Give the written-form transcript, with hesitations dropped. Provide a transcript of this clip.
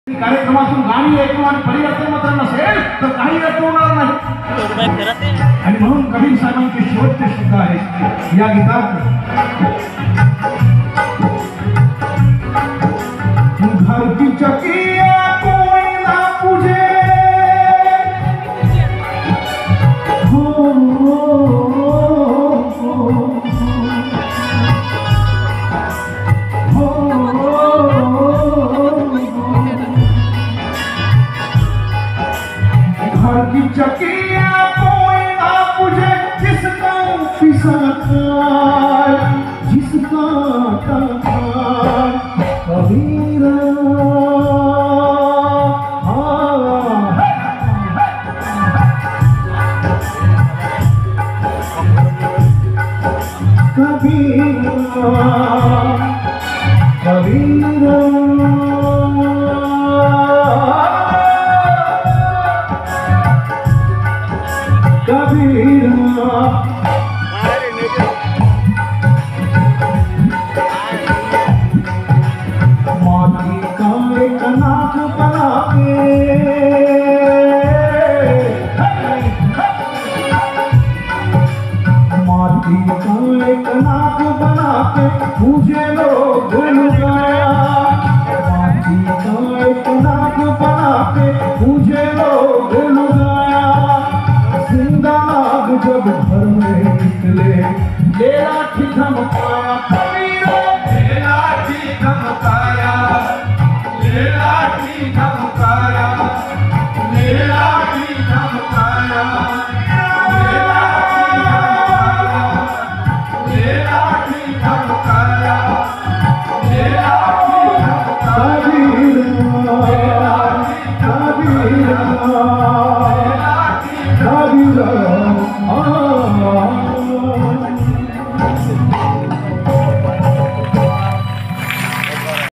कार्यक्रमातून गाणी ऐकून आणि परिवर्तन मात्र नसेल तर काही अर्थ होणार नाही। आणि म्हणून कबीर साहेबांचे शेवटचे शब्द आहेत या गीतात, घर की चकिया कोई ना पूजे, चकिया कोई ना पूछे जिसका पिसा खाए, जिसका खाए कबीरा। कबीरा कबीरा माटी का एक नाक बना के, माटी का एक नाक बना के मुझे लोग लुगाया, माटी का एक नाक बना के मुझे लोग लुगाया। जिंदा नाग जब घर में निकले ले लाठी धमकाया, कबीरा ले लाठी धमकाया, ले लाठी धमकाया।